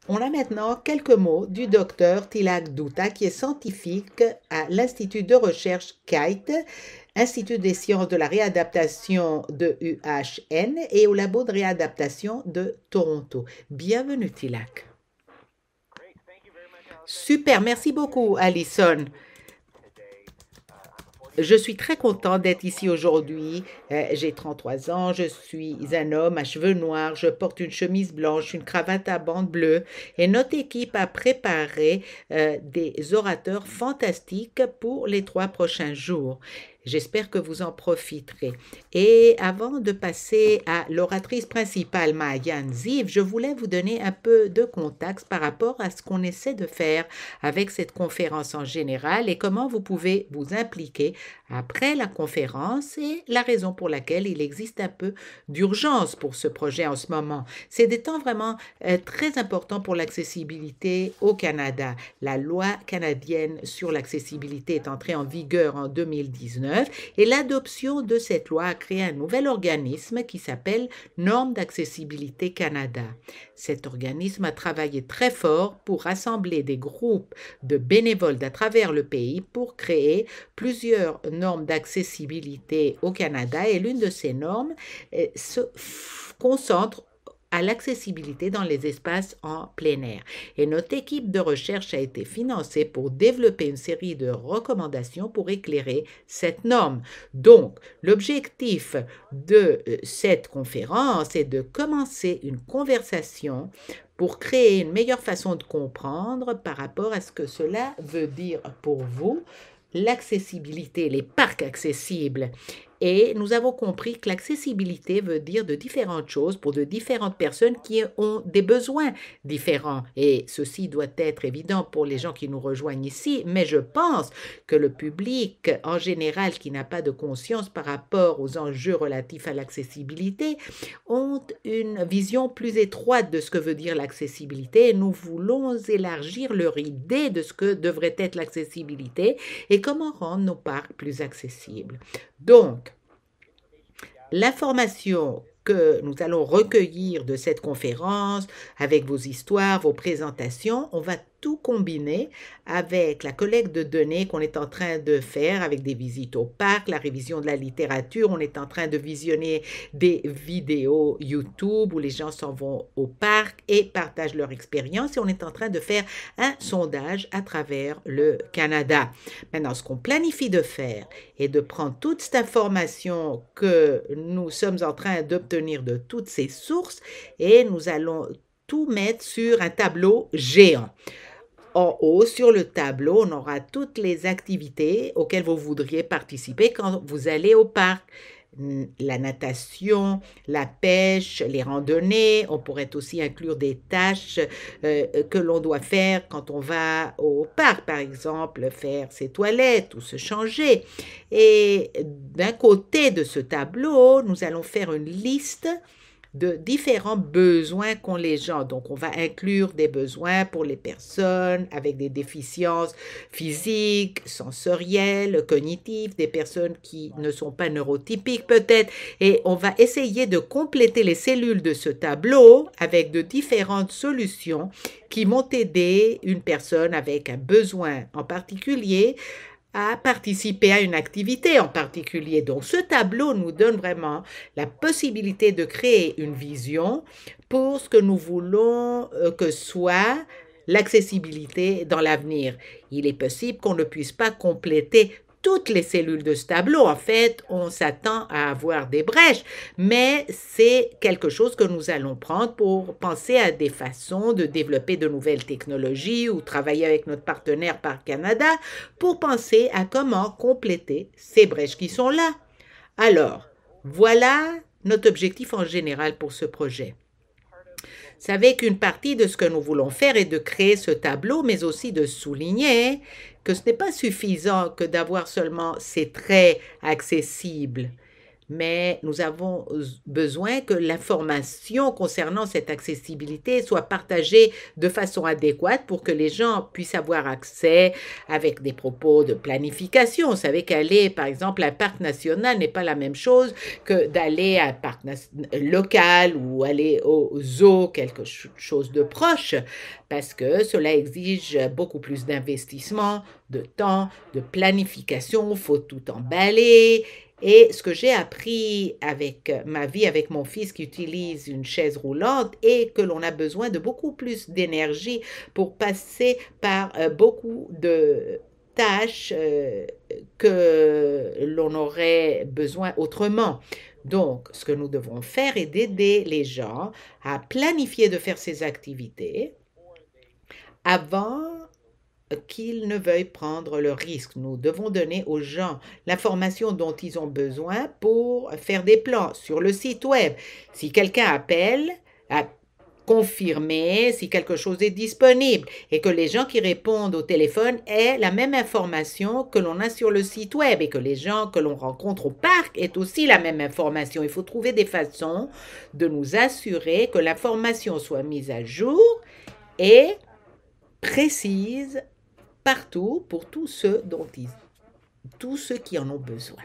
On a maintenant quelques mots du docteur Tilak Dutta, qui est scientifique à l'Institut de recherche KITE, Institut des sciences de la réadaptation de UHN et au labo de réadaptation de Toronto. Bienvenue Tilak. Super, merci beaucoup Alison. Je suis très content d'être ici aujourd'hui. J'ai 33 ans, je suis un homme à cheveux noirs, je porte une chemise blanche, une cravate à bandes bleues et notre équipe a préparé des orateurs fantastiques pour les 3 prochains jours. J'espère que vous en profiterez. Et avant de passer à l'oratrice principale, Maayan Ziv, je voulais vous donner un peu de contexte par rapport à ce qu'on essaie de faire avec cette conférence en général et comment vous pouvez vous impliquer après la conférence et la raison pour laquelle il existe un peu d'urgence pour ce projet en ce moment. C'est des temps vraiment très importants pour l'accessibilité au Canada. La loi canadienne sur l'accessibilité est entrée en vigueur en 2019 et l'adoption de cette loi a créé un nouvel organisme qui s'appelle Normes d'accessibilité Canada. Cet organisme a travaillé très fort pour rassembler des groupes de bénévoles à travers le pays pour créer plusieurs normes d'accessibilité au Canada et l'une de ces normes se concentre à l'accessibilité dans les espaces en plein air. Et notre équipe de recherche a été financée pour développer une série de recommandations pour éclairer cette norme. Donc, l'objectif de cette conférence est de commencer une conversation pour créer une meilleure façon de comprendre par rapport à ce que cela veut dire pour vous, l'accessibilité, les parcs accessibles. Et nous avons compris que l'accessibilité veut dire de différentes choses pour de différentes personnes qui ont des besoins différents. Et ceci doit être évident pour les gens qui nous rejoignent ici, mais je pense que le public en général qui n'a pas de conscience par rapport aux enjeux relatifs à l'accessibilité ont une vision plus étroite de ce que veut dire l'accessibilité et nous voulons élargir leur idée de ce que devrait être l'accessibilité et comment rendre nos parcs plus accessibles. Donc, l'information que nous allons recueillir de cette conférence, avec vos histoires, vos présentations, on va tout combiner avec la collecte de données qu'on est en train de faire avec des visites au parc, la révision de la littérature, on est en train de visionner des vidéos YouTube où les gens s'en vont au parc et partagent leur expérience et on est en train de faire un sondage à travers le Canada. Maintenant, ce qu'on planifie de faire est de prendre toute cette information que nous sommes en train d'obtenir de toutes ces sources et nous allons tout mettre sur un tableau géant. En haut, sur le tableau, on aura toutes les activités auxquelles vous voudriez participer quand vous allez au parc. La natation, la pêche, les randonnées. On pourrait aussi inclure des tâches que l'on doit faire quand on va au parc, par exemple, faire ses toilettes ou se changer. Et d'un côté de ce tableau, nous allons faire une liste de différents besoins qu'ont les gens. Donc, on va inclure des besoins pour les personnes avec des déficiences physiques, sensorielles, cognitives, des personnes qui ne sont pas neurotypiques peut-être. Et on va essayer de compléter les cellules de ce tableau avec de différentes solutions qui vont aider une personne avec un besoin en particulier à participer à une activité en particulier. Donc, ce tableau nous donne vraiment la possibilité de créer une vision pour ce que nous voulons que soit l'accessibilité dans l'avenir. Il est possible qu'on ne puisse pas compléter toutes les cellules de ce tableau. En fait, on s'attend à avoir des brèches, mais c'est quelque chose que nous allons prendre pour penser à des façons de développer de nouvelles technologies ou travailler avec notre partenaire Parc Canada pour penser à comment compléter ces brèches qui sont là. Alors, voilà notre objectif en général pour ce projet. Vous savez qu'une partie de ce que nous voulons faire est de créer ce tableau, mais aussi de souligner que ce n'est pas suffisant que d'avoir seulement ces traits accessibles. mais nous avons besoin que l'information concernant cette accessibilité soit partagée de façon adéquate pour que les gens puissent avoir accès avec des propos de planification. Vous savez qu'aller, par exemple, à un parc national n'est pas la même chose que d'aller à un parc local ou aller au zoo, quelque chose de proche, parce que cela exige beaucoup plus d'investissement, de temps, de planification, il faut tout emballer. Et ce que j'ai appris avec ma vie avec mon fils qui utilise une chaise roulante est que l'on a besoin de beaucoup plus d'énergie pour passer par beaucoup de tâches que l'on aurait besoin autrement. Donc, ce que nous devons faire est d'aider les gens à planifier de faire ces activités avant qu'ils ne veuillent prendre le risque. Nous devons donner aux gens l'information dont ils ont besoin pour faire des plans sur le site web. Si quelqu'un appelle, à confirmer si quelque chose est disponible et que les gens qui répondent au téléphone aient la même information que l'on a sur le site web et que les gens que l'on rencontre au parc aient aussi la même information. Il faut trouver des façons de nous assurer que l'information soit mise à jour et précise partout pour tous ceux qui en ont besoin.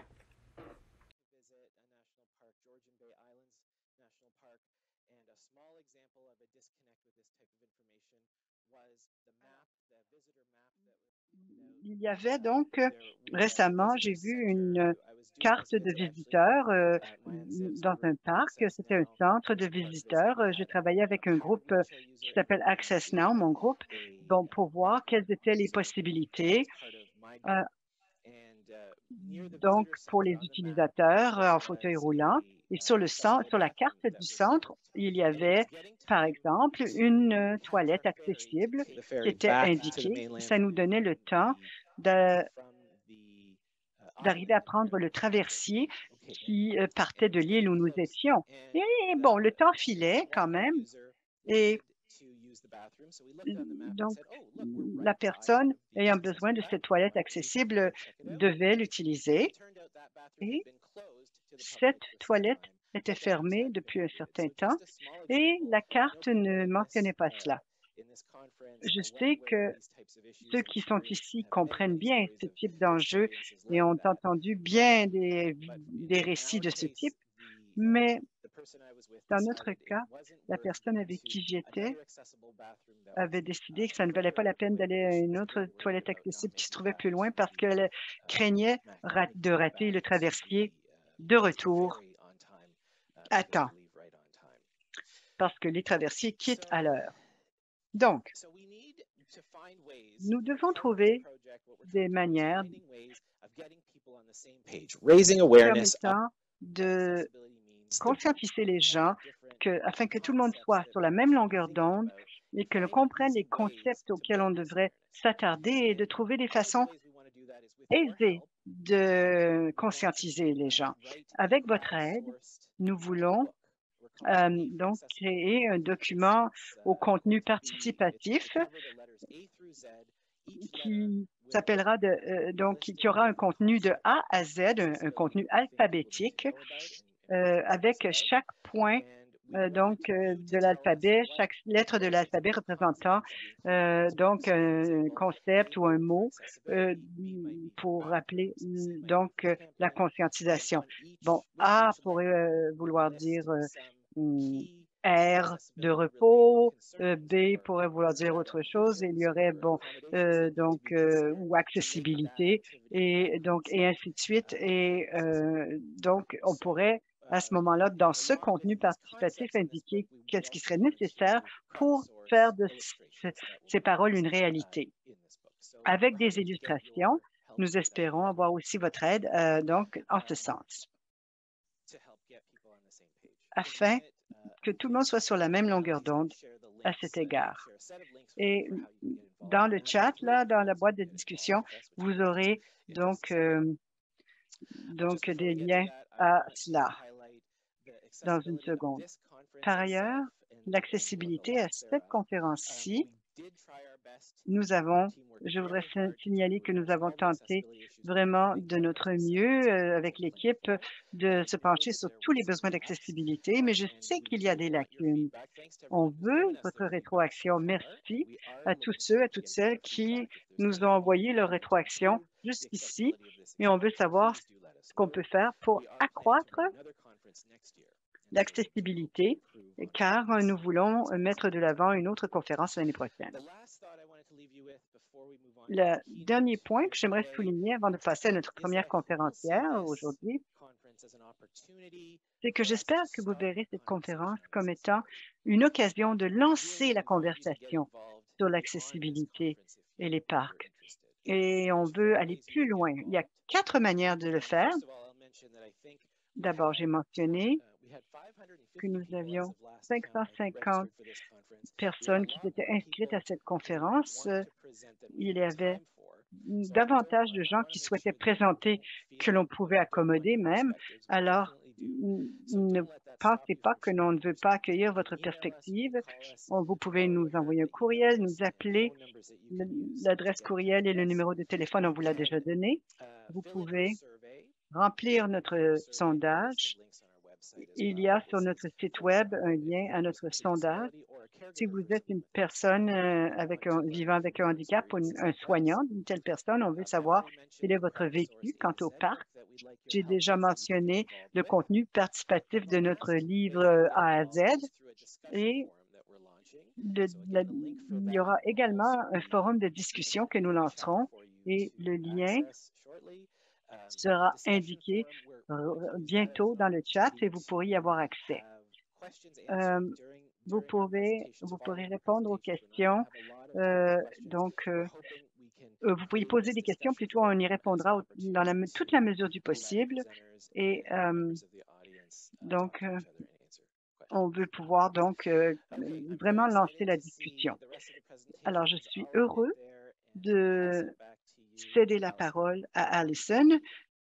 Il y avait donc récemment, j'ai vu une carte de visiteurs dans un parc. C'était un centre de visiteurs. Je travaillais avec un groupe qui s'appelle Access Now, mon groupe, bon, pour voir quelles étaient les possibilités. Euh, donc, pour les utilisateurs en fauteuil roulant. Et sur la carte du centre, il y avait, par exemple, une toilette accessible qui était indiquée. Ça nous donnait le temps d'arriver à prendre le traversier qui partait de l'île où nous étions. Et bon, le temps filait quand même. Et donc, la personne ayant besoin de cette toilette accessible devait l'utiliser. Et cette toilette était fermée depuis un certain temps et la carte ne mentionnait pas cela. Je sais que ceux qui sont ici comprennent bien ce type d'enjeu et ont entendu bien des récits de ce type, mais dans notre cas, la personne avec qui j'étais avait décidé que ça ne valait pas la peine d'aller à une autre toilette accessible qui se trouvait plus loin parce qu'elle craignait de rater le traversier de retour à temps, parce que les traversiers quittent à l'heure. Donc, nous devons trouver des manières permettant de conscientiser les gens afin que tout le monde soit sur la même longueur d'onde et que l'on comprenne les concepts auxquels on devrait s'attarder et de trouver des façons aisées de conscientiser les gens. Avec votre aide, nous voulons donc créer un document au contenu participatif qui s'appellera qui aura un contenu de A à Z, un contenu alphabétique avec chaque point de l'alphabet, chaque lettre de l'alphabet représentant donc un concept ou un mot pour rappeler donc la conscientisation. Bon, A pourrait vouloir dire R de repos, B pourrait vouloir dire autre chose, et il y aurait, bon, ou accessibilité, et donc, et ainsi de suite. Et donc, on pourrait, à ce moment-là, dans ce contenu participatif, indiquer qu'est-ce qui serait nécessaire pour faire de ces paroles une réalité. Avec des illustrations, nous espérons avoir aussi votre aide, donc, en ce sens, afin que tout le monde soit sur la même longueur d'onde à cet égard. Et dans le chat, là, dans la boîte de discussion, vous aurez donc des liens à cela dans une seconde. Par ailleurs, l'accessibilité à cette conférence-ci, nous avons Je voudrais signaler que nous avons tenté vraiment de notre mieux avec l'équipe de se pencher sur tous les besoins d'accessibilité, mais je sais qu'il y a des lacunes. On veut votre rétroaction. Merci à tous ceux, à toutes celles qui nous ont envoyé leur rétroaction jusqu'ici et on veut savoir ce qu'on peut faire pour accroître l'accessibilité, car nous voulons mettre de l'avant une autre conférence l'année prochaine. Le dernier point que j'aimerais souligner avant de passer à notre première conférencière aujourd'hui, c'est que j'espère que vous verrez cette conférence comme étant une occasion de lancer la conversation sur l'accessibilité et les parcs. Et on veut aller plus loin. Il y a 4 manières de le faire. D'abord, j'ai mentionné que nous avions 550 personnes qui étaient inscrites à cette conférence. Il y avait davantage de gens qui souhaitaient présenter que l'on pouvait accommoder même. Alors, ne pensez pas que l'on ne veut pas accueillir votre perspective. Vous pouvez nous envoyer un courriel, nous appeler. L'adresse courriel et le numéro de téléphone, on vous l'a déjà donné. Vous pouvez remplir notre sondage. Il y a sur notre site web un lien à notre sondage. Si vous êtes une personne vivant avec un handicap ou un soignant d'une telle personne, on veut savoir quel est votre vécu quant au parc. J'ai déjà mentionné le contenu participatif de notre livre A à Z et il y aura également un forum de discussion que nous lancerons et le lien sera indiqué bientôt dans le chat et vous pourrez y avoir accès. Vous pourrez répondre aux questions. Vous pouvez poser des questions, plutôt on y répondra dans toute la mesure du possible. Et on veut pouvoir vraiment lancer la discussion. Alors, je suis heureux de céder la parole à Alison